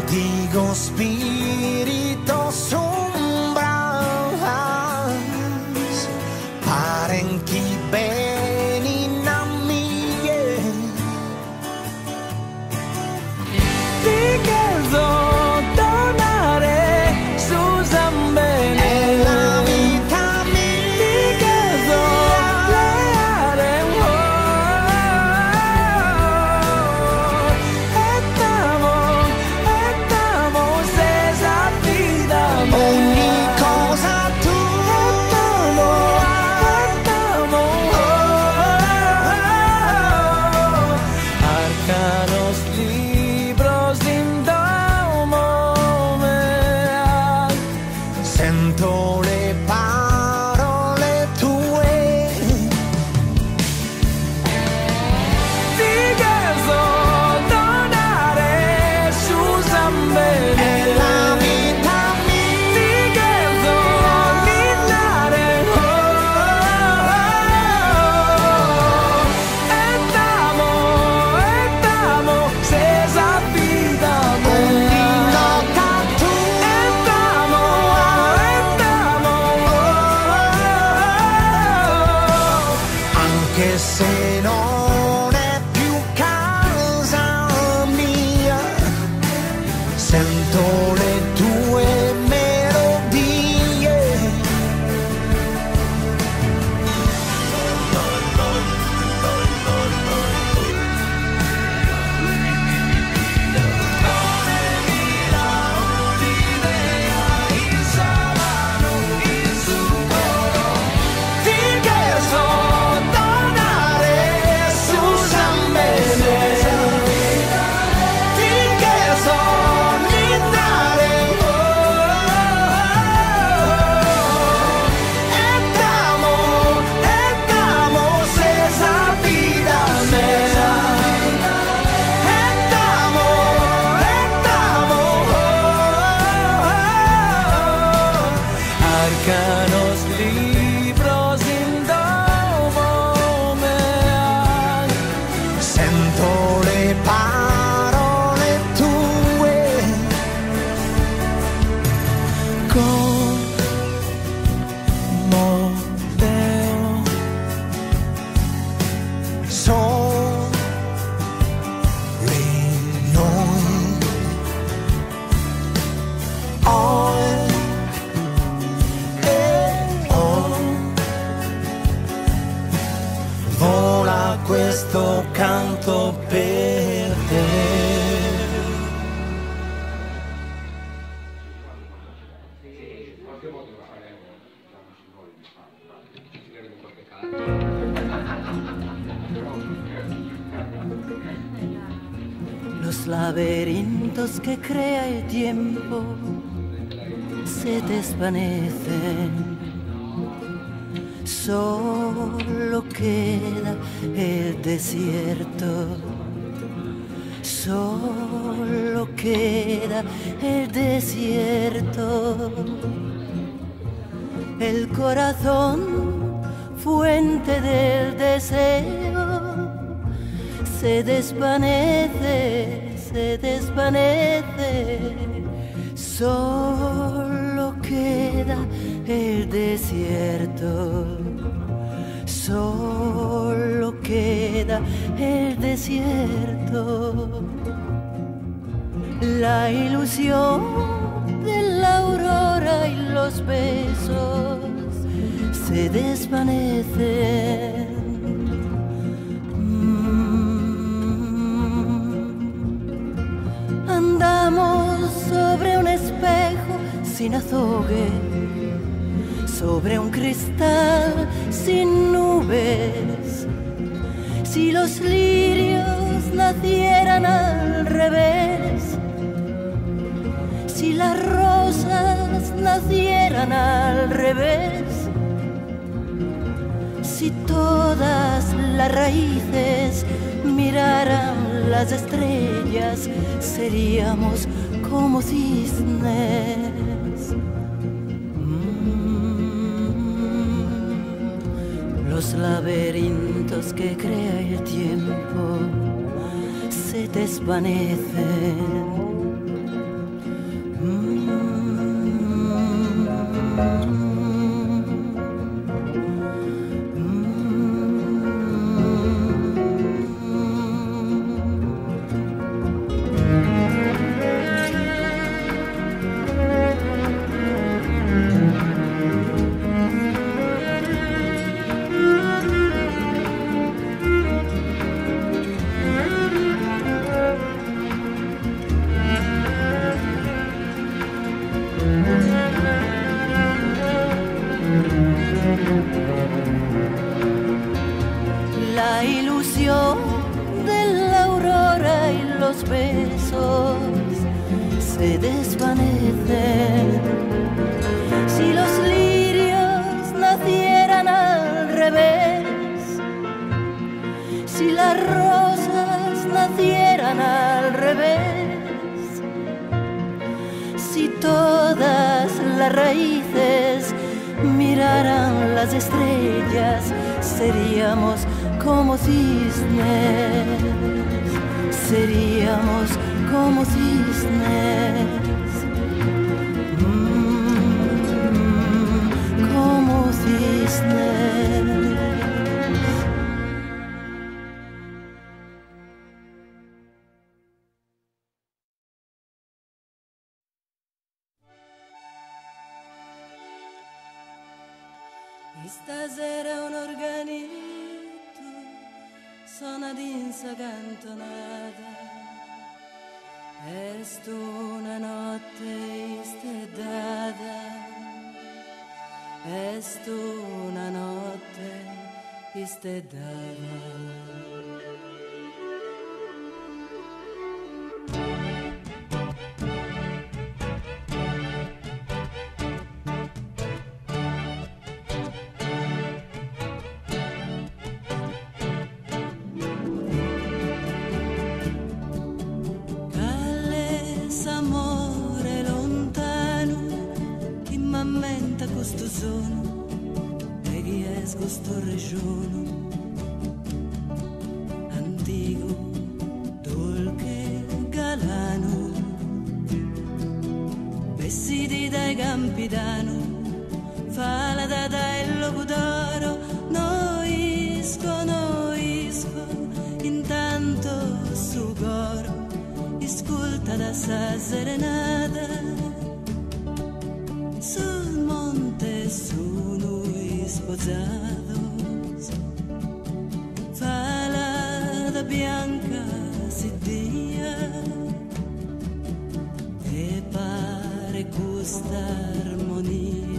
Digo spirito sombras, paren chi beni na mie. Ti chiedo tornare su Zambene, la vita mia. Ti chiedo leare un ogni cosa tu arcanos libros in domo mea, sento le parole tue. Ti chiedo tornare su Zambene, la vita che se non è più casa mia, sento le tue melodie. Arcanos libros in domo mea, sento le parole tue. Como veo soli noi vola questo canto per te. Los laberintos que crea el tiempo se desvanecen. Solo queda el desierto, solo queda el desierto. El corazón, fuente del deseo, se desvanece, se desvanece. Solo queda el desierto, solo queda el desierto. La ilusión de la aurora y los besos se desvanecen. Andamos sobre un espejo sin azogue, sobre un cristal sin nubes. Si los lirios nacieran al revés, si las rosas nacieran al revés, si todas las raíces miraran las estrellas, seríamos como cisnes. Los laberintos que crea el tiempo se desvanecen. La ilusión de la aurora y los besos se desvanecen. Si los lirios nacieran al revés, si las rosas nacieran al revés, si todas las raíces miraran las estrellas, seríamos como cisnes, seríamos como cisnes, como cisnes. Stasera un organito suona d'insa cantonata, est una notte istedata, est una notte istedata. Questo sono e chi è questo regione antico, dolce, galano, vestiti dai campitano, fa la data e locutoro, noisco, intanto su coro, ascolta da sa serenata. Sono sposados, falada bianca si dia e pare questa armonia,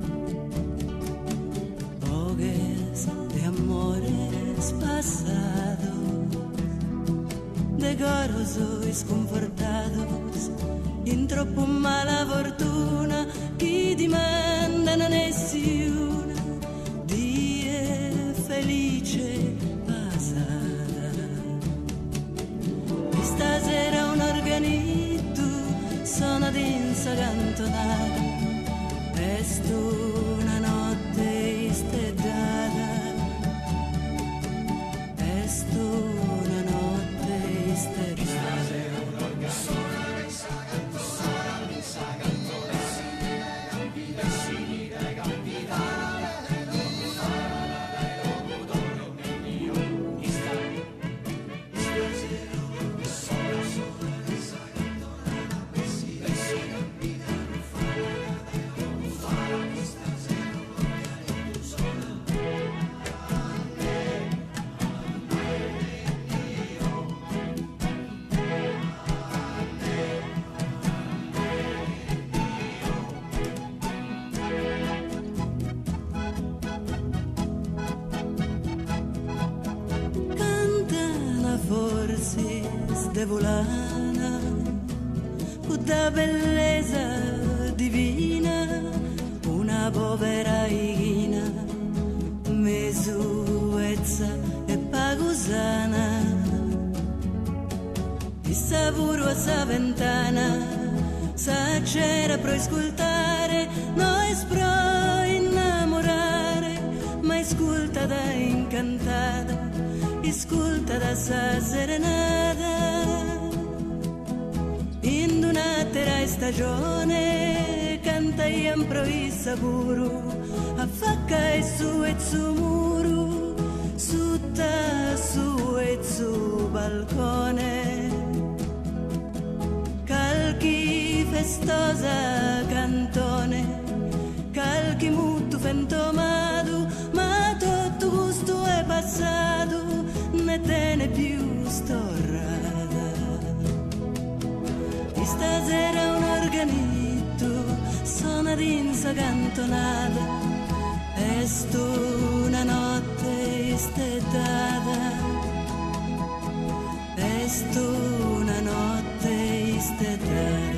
bogues de amores pasados, de goros confortados, in troppo mala fortuna, chi dimanda non è una die felice passata. Stasera un organito suona d'insa cantonata, est una notte istedata, est una notte istedata. De volana, da bellezza divina, una povera ighina, mesuezza e pagusana, di savuro a sa ventana, sa c'era pro ascoltare, noi pro innamorare, ma ascolta da incantata, ascolta da sa serenata. In una terra stagione canta e improvvisa pure a facca e su muro sutta su e su balcone calchi festosa cantone calchi molto fentomato ma tutto gusto è passato ne tiene più storrata di stasera un organito suona d'insa cantonata e sto una notte istetata e sto una notte istetata.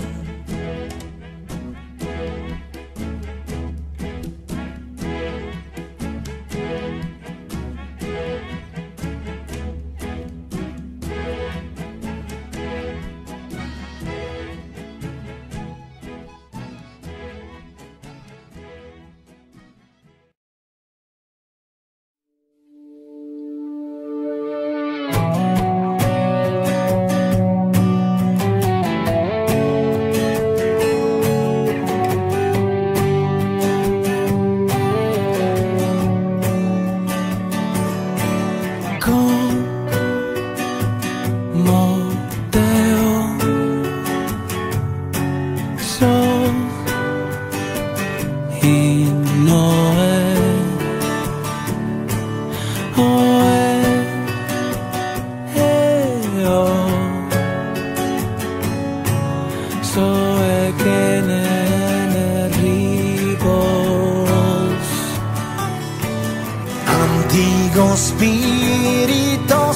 Antico spirito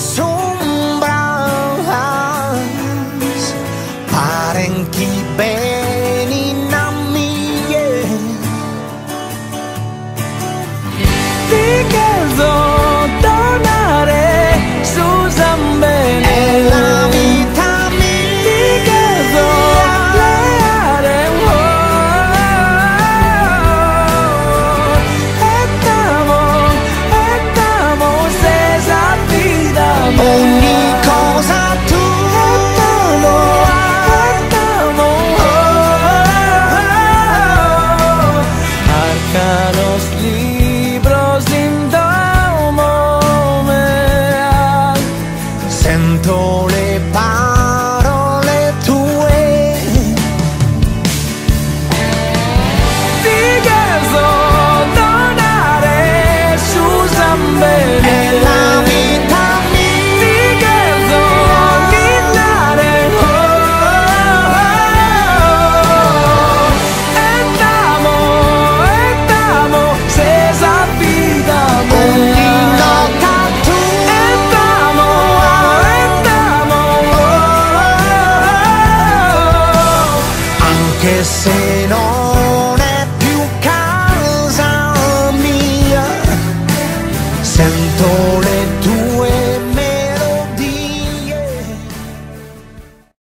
sombras parenchi beni namie ti chiedo tornare su Zambene la vita mia ti chiedo leare ogni cosa tu arcanos libros indomomeal sento le parole tue ti chiedo donare su Zambene la vita che se no